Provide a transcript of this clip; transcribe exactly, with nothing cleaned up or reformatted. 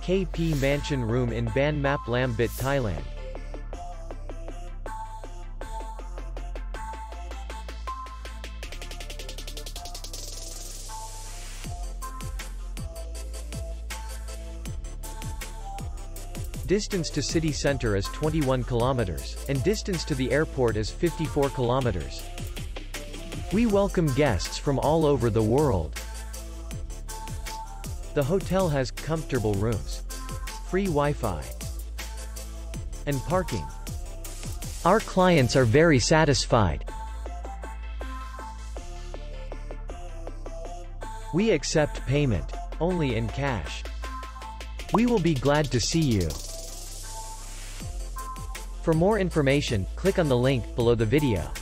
K P Mansion Room in Ban Map Lam Bit, Thailand. Distance to city center is twenty-one kilometers, and distance to the airport is fifty-four kilometers. We welcome guests from all over the world. The hotel has comfortable rooms, free Wi-Fi, and parking. Our clients are very satisfied. We accept payment only in cash. We will be glad to see you. For more information, click on the link below the video.